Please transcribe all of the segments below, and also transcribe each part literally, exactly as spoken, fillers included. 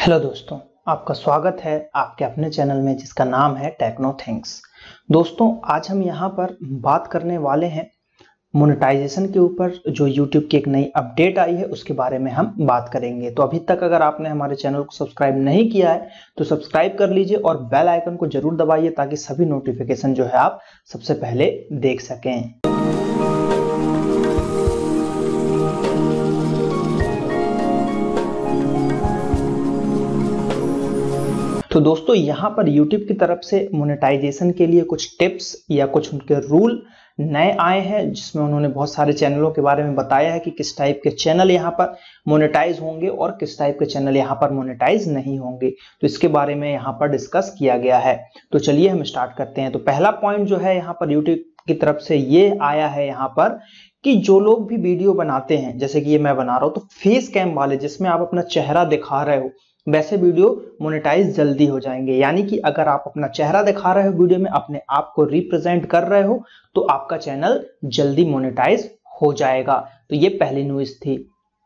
Hello दोस्तों, आपका स्वागत है आपके अपने चैनल में जिसका नाम है टेक्नो थिंग्स। दोस्तों, आज हम यहाँ पर बात करने वाले हैं मोनेटाइजेशन के ऊपर। जो यूट्यूब की एक नई अपडेट आई है उसके बारे में हम बात करेंगे। तो अभी तक अगर आपने हमारे चैनल को सब्सक्राइब नहीं किया है तो सब्सक्राइब कर लीजिए और बेल आइकन को जरूर दबाइए ताकि सभी नोटिफिकेशन जो है आप सबसे पहले देख सकें। तो दोस्तों, यहाँ पर YouTube की तरफ से मोनेटाइजेशन के लिए कुछ टिप्स या कुछ उनके रूल नए आए हैं, जिसमें उन्होंने बहुत सारे चैनलों के बारे में बताया है कि किस टाइप के चैनल यहाँ पर मोनेटाइज होंगे और किस टाइप के चैनल यहाँ पर मोनेटाइज नहीं होंगे। तो इसके बारे में यहाँ पर डिस्कस किया गया है। तो चलिए हम स्टार्ट करते हैं। तो पहला पॉइंट जो है यहाँ पर YouTube की तरफ से ये आया है यहाँ पर कि जो लोग भी वीडियो बनाते हैं, जैसे कि ये मैं बना रहा हूँ, तो फेस कैम वाले जिसमें आप अपना चेहरा दिखा रहे हो, वैसे वीडियो मोनेटाइज जल्दी हो जाएंगे। यानी कि अगर आप अपना चेहरा दिखा रहे हो वीडियो में, अपने आप को रिप्रेजेंट कर रहे हो, तो आपका चैनल जल्दी मोनेटाइज हो जाएगा। तो ये पहली न्यूज़ थी।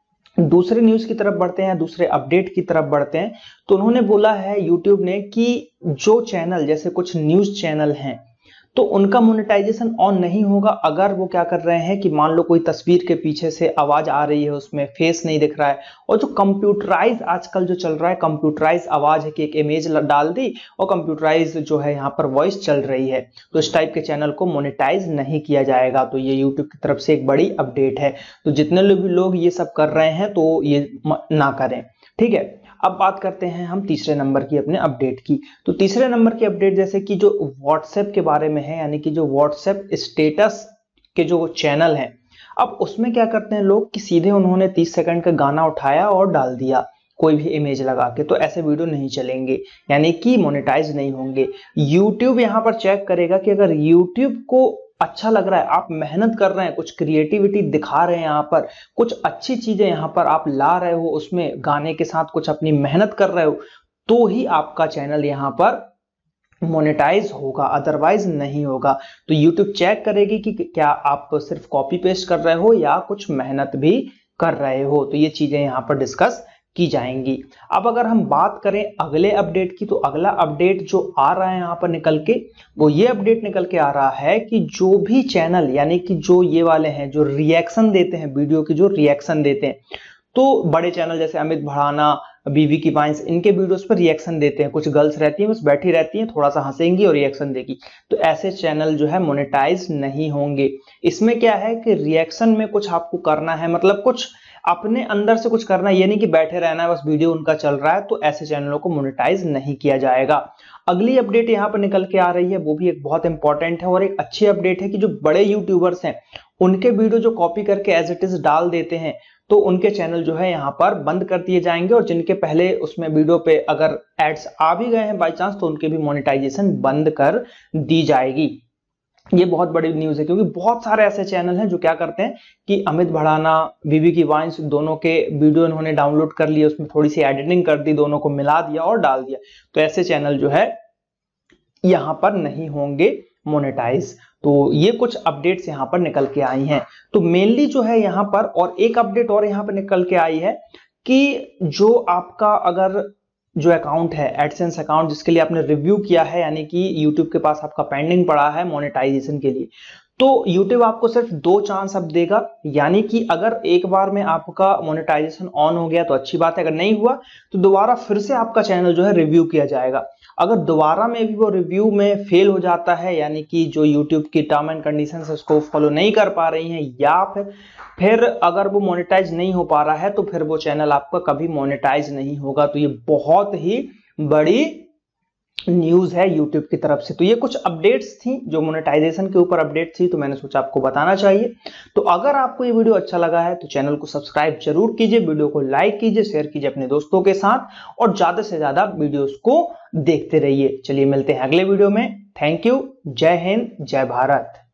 दूसरे न्यूज़ की तरफ बढ़ते हैं, दूसरे अपडेट की तरफ बढ़ते हैं। तो उन्होंने बोला है यूट्यूब ने कि जो चैनल, जैसे कुछ न्यूज़ चैनल हैं, तो उनका मोनेटाइजेशन ऑन नहीं होगा अगर वो क्या कर रहे हैं कि मान लो कोई तस्वीर के पीछे से आवाज आ रही है, उसमें फेस नहीं दिख रहा है, और जो कंप्यूटराइज आजकल जो चल रहा है, कंप्यूटराइज आवाज है कि एक इमेज डाल दी और कंप्यूटराइज जो है यहाँ पर वॉइस चल रही है, तो इस टाइप के चैनल को मोनेटाइज नहीं किया जाएगा। तो ये यूट्यूब की तरफ से एक बड़ी अपडेट है। तो जितने भी लोग ये सब कर रहे हैं तो ये ना करें, ठीक है। अब बात करते हैं हम तीसरे नंबर की अपने अपडेट की। तो तीसरे नंबर की अपडेट जैसे कि जो व्हाट्सएप के बारे में है, यानी कि जो व्हाट्सएप स्टेटस के जो चैनल हैं, अब उसमें क्या करते हैं लोग कि सीधे उन्होंने तीस सेकंड का गाना उठाया और डाल दिया कोई भी इमेज लगा के, तो ऐसे वीडियो नहीं चलेंगे, यानी कि मोनेटाइज नहीं होंगे। यूट्यूब यहाँ पर चेक करेगा कि अगर यूट्यूब को अच्छा लग रहा है, आप मेहनत कर रहे हैं, कुछ क्रिएटिविटी दिखा रहे हैं, यहाँ पर कुछ अच्छी चीजें यहाँ पर आप ला रहे हो, उसमें गाने के साथ कुछ अपनी मेहनत कर रहे हो, तो ही आपका चैनल यहाँ पर मोनेटाइज होगा, अदरवाइज नहीं होगा। तो यूट्यूब चेक करेगी कि क्या आप सिर्फ कॉपी पेस्ट कर रहे हो या कुछ मेहनत भी कर रहे हो। तो ये चीजें यहाँ पर डिस्कस की जाएंगी। अब अगर हम बात करें अगले अपडेट की, तो अगला अपडेट जो आ रहा है यहाँ पर निकल के, वो ये अपडेट निकल के आ रहा है कि जो भी चैनल, यानी कि जो ये वाले हैं जो रिएक्शन देते हैं, वीडियो की जो रिएक्शन देते हैं, तो बड़े चैनल जैसे अमित भड़ाना, बीवी की वाइन्स, इनके वीडियोस पर रिएक्शन देते हैं। कुछ गर्ल्स रहती हैं, बस बैठी रहती हैं, थोड़ा सा हंसेंगी और रिएक्शन देगी, तो ऐसे चैनल जो है मोनेटाइज नहीं होंगे। इसमें क्या है कि रिएक्शन में कुछ आपको करना है, मतलब कुछ अपने अंदर से कुछ करना है, ये नहीं कि बैठे रहना है बस वीडियो उनका चल रहा है, तो ऐसे चैनलों को मोनेटाइज नहीं किया जाएगा। अगली अपडेट यहाँ पर निकल के आ रही है, वो भी एक बहुत इंपॉर्टेंट है और एक अच्छी अपडेट है कि जो बड़े यूट्यूबर्स हैं उनके वीडियो जो कॉपी करके एज इट इज डाल देते हैं, तो उनके चैनल जो है यहाँ पर बंद कर दिए जाएंगे, और जिनके पहले उसमें वीडियो पे अगर एड्स आ भी गए हैं बाई चांस, तो उनके भी मोनेटाइजेशन बंद कर दी जाएगी। ये बहुत बड़ी न्यूज़ है, क्योंकि बहुत सारे ऐसे चैनल हैं जो क्या करते हैं कि अमित भड़ाना, बीवी की वाइन्स, दोनों के वीडियो इन्होंने डाउनलोड कर लिए, उसमें थोड़ी सी एडिटिंग कर दी, दोनों को मिला दिया और डाल दिया, तो ऐसे चैनल जो है यहाँ पर नहीं होंगे मोनेटाइज। तो ये कुछ अपडेट्स यहाँ पर निकल के आई हैं। तो मेनली जो है यहाँ पर, और एक अपडेट और यहाँ पर निकल के आई है कि जो आपका अगर जो अकाउंट है, एडसेंस अकाउंट, जिसके लिए आपने रिव्यू किया है, यानी कि यूट्यूब के पास आपका पेंडिंग पड़ा है मोनेटाइजेशन के लिए, तो यूट्यूब आपको सिर्फ दो चांस अब देगा। यानी कि अगर एक बार में आपका मोनेटाइजेशन ऑन हो गया तो अच्छी बात है, अगर नहीं हुआ तो दोबारा फिर से आपका चैनल जो है रिव्यू किया जाएगा। अगर दोबारा में भी वो रिव्यू में फेल हो जाता है, यानी कि जो यूट्यूब की टर्म एंड कंडीशन है उसको फॉलो नहीं कर पा रही हैं, या फिर फिर अगर वो मोनेटाइज नहीं हो पा रहा है, तो फिर वो चैनल आपका कभी मोनेटाइज नहीं होगा। तो ये बहुत ही बड़ी न्यूज है यूट्यूब की तरफ से। तो ये कुछ अपडेट्स थी जो मोनेटाइजेशन के ऊपर अपडेट थी, तो मैंने सोचा आपको बताना चाहिए। तो अगर आपको ये वीडियो अच्छा लगा है तो चैनल को सब्सक्राइब जरूर कीजिए, वीडियो को लाइक कीजिए, शेयर कीजिए अपने दोस्तों के साथ, और ज्यादा से ज्यादा वीडियोस को देखते रहिए। चलिए मिलते हैं अगले वीडियो में। Thank you. जय हिंद, जय भारत।